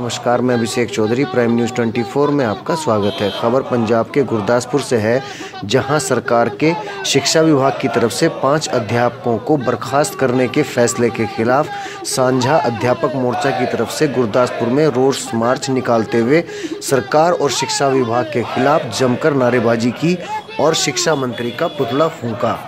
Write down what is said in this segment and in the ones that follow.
नमस्कार, मैं अभिषेक Chaudhary. Prime news 24 में आपका स्वागत है। खबर पंजाब के गुरदासपुर से है, जहां सरकार के शिक्षा विभाग की तरफ से 5 अध्यापकों को बर्खास्त करने के फैसले के खिलाफ साझा अध्यापक मोर्चा की तरफ से गुरदासपुर में रोष मार्च निकालते हुए सरकार और शिक्षा विभाग के खिलाफ जमकर नारेबाजी की और शिक्षा मंत्री का पुतला फूंका।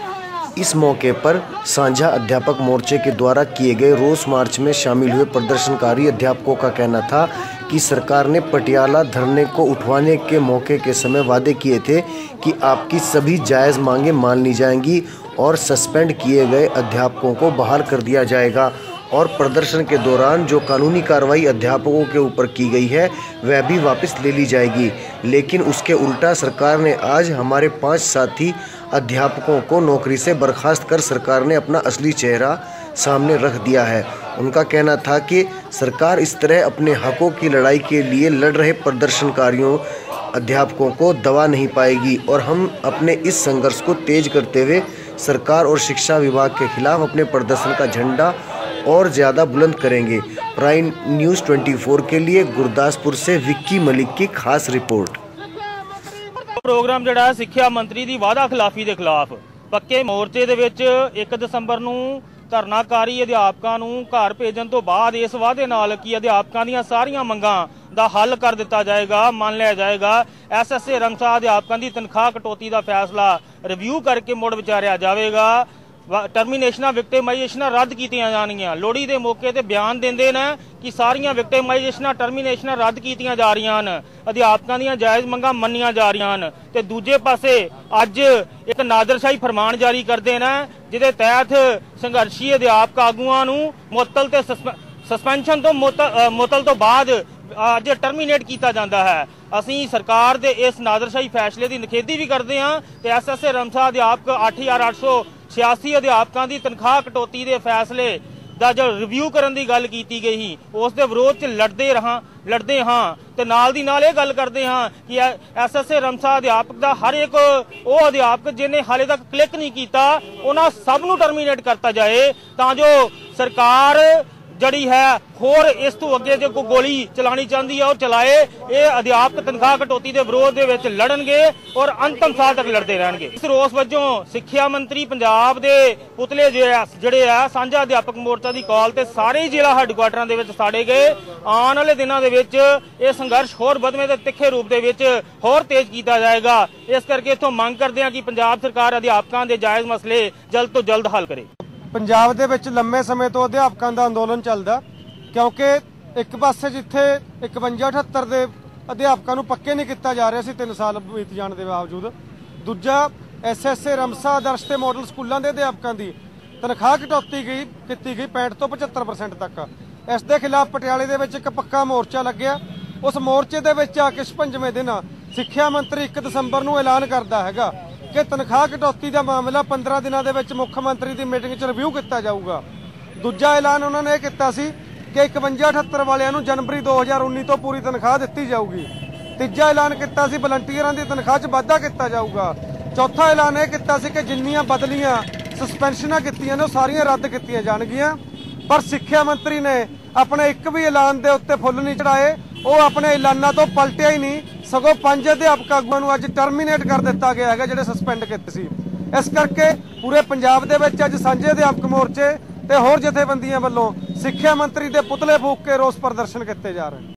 इस मौके पर साझा अध्यापक मोर्चे के द्वारा किए गए रोष मार्च में शामिल हुए प्रदर्शनकारी अध्यापकों का कहना था कि सरकार ने पटियाला धरने को उठवाने के मौके के समय वादे किए थे कि आपकी सभी जायज़ मांगें मान ली जाएंगी और सस्पेंड किए गए अध्यापकों को बहाल कर दिया जाएगा और प्रदर्शन के दौरान जो कानूनी कार्रवाई अध्यापकों के ऊपर की गई है वह भी वापस ले ली जाएगी। लेकिन उसके उल्टा सरकार ने आज हमारे 5 साथी अध्यापकों को नौकरी से बर्खास्त कर सरकार ने अपना असली चेहरा सामने रख दिया है। उनका कहना था कि सरकार इस तरह अपने हकों की लड़ाई के लिए लड़ रहे प्रदर्शनकारियों अध्यापकों को दबा नहीं पाएगी और हम अपने इस संघर्ष को तेज करते हुए सरकार और शिक्षा विभाग के खिलाफ अपने प्रदर्शन का झंडा और ज़्यादा बुलंद करेंगे। प्राइम न्यूज़ 24 के लिए गुरदासपुर से विक्की मलिक की खास रिपोर्ट। प्रोग्राम जिहड़ा सिक्ख्या मंत्री की वादा खिलाफी के खिलाफ पक्के मोर्चे दे विच 1 दसंबर नूं धरनाकारी अध्यापकों नूं घर भेजण तो बाद इस वादे नाल कि अध्यापकों दीआं सारियां मंगां दा हल कर दिता जाएगा, मान लिया जाएगा। SSA रमसा अध्यापकों की तनख्वाह कटौती का फैसला रिव्यू करके मुड़ विचारिया जाएगा। टर्मीनेशनां विक्टिमाइजेशनां रद्द कीतियां जाणगीआं। लोहड़ी के मौके ते बयान देंदे ने कि सारियां विक्टिमाइजेशनां टर्मीनेशनां रद्द कीतियां जा रहीआं हन, अध्यापकों दीआं जायज़ मंगां मन्नियां जा रहीआं हन ते दूजे पासे अज एक नादरशाही फरमान जारी करदे ने जिहदे तहत संघर्षी अध्यापक आगूआं नूं मुअत्तल ते सस्पेंशन तो मुअत्तल तो बाद अज टर्मीनेट किया जाता है। असीं सरकार दे इस नादरशाही फैसले की निखेधी भी करते हैं ते SSA रमसा अध्यापक 8886 अध्यापकों की तनख्वाह कटौती के फैसले का जो रिव्यू करने की गल की गई उस दे विरोध च लड़ते हाँ ते नाल दी नाल गल करते हाँ कि SSA रमसा अध्यापक का हर एक वो अध्यापक जिन्हें हाले तक क्लिक नहीं किया उन्होंने सब नूं टर्मीनेट करता जाए तां जो सरकार जड़ी है होर इस तो अगे जो कोई गोली चलानी चाहती है और चलाए। ये अध्यापक तनख्वाह कटौती के विरोध के विच लड़नगे और अंतिम साल तक लड़ते रहेंगे। इस रोस वजों सिक्ख्या मंत्री पंजाब के पुतले जिहड़े है साझा अध्यापक मोर्चा की कॉल ते सारे जिला हैडकुआटरां दे विच साड़े गए। आने वाले दिनों के विच ये संघर्ष होर वधवें ते तिखे रूप दे विच होर तेज किया जाएगा। इस करके इत्थों मंग करते हैं कि पंजाब सरकार अध्यापकों के जायज़ मसले जल्द तो जल्द हल करे। पंजाब दे विच लंबे समय तो अध्यापकों का अंदोलन चलदा क्योंकि एक पासे जिथे 51-78 के अध्यापकों को पक्के नहीं किया जा रहा सी 3 साल बीत जाने के बावजूद, दूजा SSA रमसा आदर्श ते मॉडल स्कूलों के अध्यापकों की तनख्वाह कटौती की गई 65 तो 75% तक। इस दे खिलाफ पटियाले दे विच एक पक्का मोर्चा लग्या। उस मोर्चे दे विच आके 56वें दिन सिक्ख्या मंत्री 1 दसंबर को ऐलान करता है कि तनख्वाह कटौती का मामला 15 दिनों के मुख्यमंत्री की मीटिंग च रिव्यू किया जाऊगा। दूजा ऐलान उन्होंने किया कि 51-78 वालियां जनवरी 2019 तो पूरी तनख्वाह दी जाऊगी। तीजा ऐलान किया वलंटियरां की तनख्वाह च वाधा किया जाऊगा। चौथा ऐलान यह किया कि जिन्नियां बदलियां सस्पेंशनां कीतियां ने सारियां रद्द कीतियां जाणगीआं। पर सिक्ख्या मंत्री ने अपने एक भी ऐलान के उत्ते फुल नहीं चढ़ाए। वो अपने ऐलाना तो पलटिया ही नहीं, सगों 5 अध्यापक आगूआं नूं अज टर्मीनेट कर दिता गया है जिहड़े सस्पेंड कीते सी। इस करके पूरे पंजाब दे विच अज सांझे अध्यापक मोर्चे ते होर जथेबंदियां वल्लों सिक्ख्या मंत्री दे पुतले फूक के रोस प्रदर्शन किए जा रहे हैं।